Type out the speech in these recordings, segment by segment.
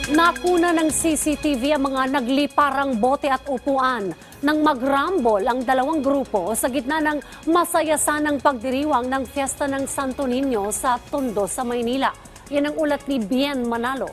Nakuna ng CCTV ang mga nagliparang bote at upuan nang magrambol ang dalawang grupo sa gitna ng masayasanang pagdiriwang ng Fiesta ng Santo Niño sa Tondo sa Maynila. Yan ang ulat ni Bien Manalo.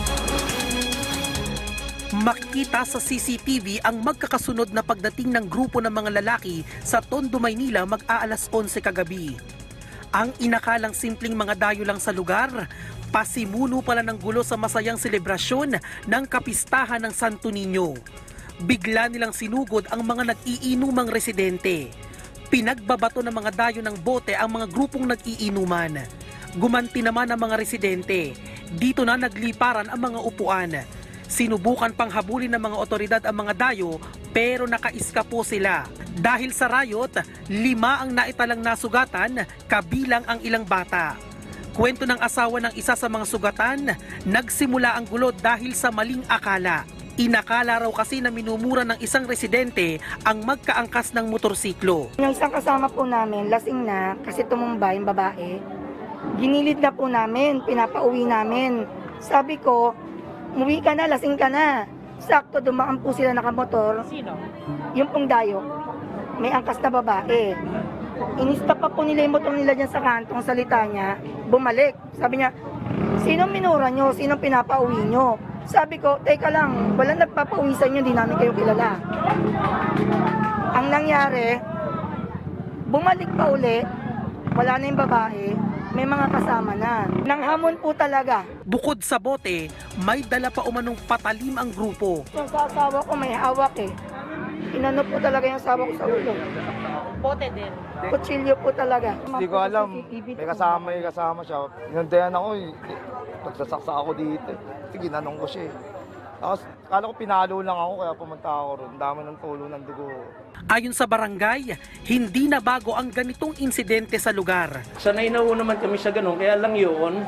Makikita sa CCTV ang magkakasunod na pagdating ng grupo ng mga lalaki sa Tondo, Maynila mag-aalas 11 kagabi. Ang inakalang simpleng mga dayo lang sa lugar, pasimuno pala ng gulo sa masayang selebrasyon ng kapistahan ng Santo Niño. Bigla nilang sinugod ang mga nag-iinumang residente. Pinagbabato ng mga dayo ng bote ang mga grupong nag-iinuman. Gumanti naman ang mga residente. Dito na nagliparan ang mga upuan. Sinubukan pang habulin ng mga otoridad ang mga dayo pero nakaiskapo sila. Dahil sa riot, 5 ang naitalang nasugatan, kabilang ang ilang bata. Kwento ng asawa ng isa sa mga sugatan, nagsimula ang gulo dahil sa maling akala. Inakala raw kasi na minumura ng isang residente ang magkaangkas ng motorsiklo. Yung isang kasama po namin, lasing na kasi tumumba yung babae. Ginilid na po namin, pinapauwi namin. Sabi ko, umuwi ka na, lasing ka na. Sakto, dumaan po sila nakamotor. Sino? Yung pong dayo, may angkas na babae. Inista pa po nila yung motor nila dyan sa kantong salita niya, bumalik. Sabi niya, sinong minura nyo? Sinong pinapauwi nyo? Sabi ko, teka lang, walang nagpapauwi sa inyo, di namin kayo kilala. Ang nangyari, bumalik pa uli, wala na yung babae, may mga kasama na. Nanghamon po talaga. Bukod sa bote, may dala pa umanong patalim ang grupo. Yung sa asawa ko may hawak eh. Inano po talaga yung asawa ko sa ulo. Bote din. Kutsilyo po talaga. Hindi ko alam, may kasama siya. Hinantayan ako eh. Nagsasaksa ako dito. Kasi ginanong ko siya eh. Tapos, kala ko pinalo lang ako kaya pumunta ako ron. Ang dami ng tulo ng dugo. Ayon sa barangay, hindi na bago ang ganitong insidente sa lugar. Sanay na naman kami sa ganun, kaya lang yun,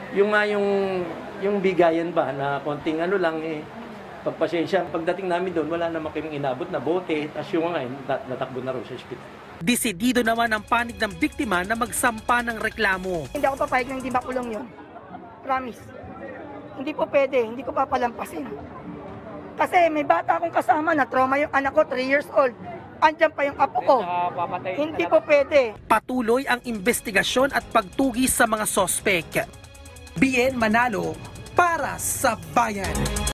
yung bigayan ba na konting ano lang eh, pagpasensya. Pagdating namin doon, wala naman kaming inabot na bote, tapos yung mga natakbo na rin sa ospital. Desidido naman ang panig ng biktima na magsampa ng reklamo. Hindi ako papayag na hindi makulong yun. Promise. Hindi po pwede, hindi ko papalampasin. Kasi may bata akong kasama na trauma yung anak ko, 3 years old. Andyan pa yung apo ko. Hindi po pwede. Patuloy ang investigasyon at pagtugis sa mga sospek. Bien Manalo para sa bayan.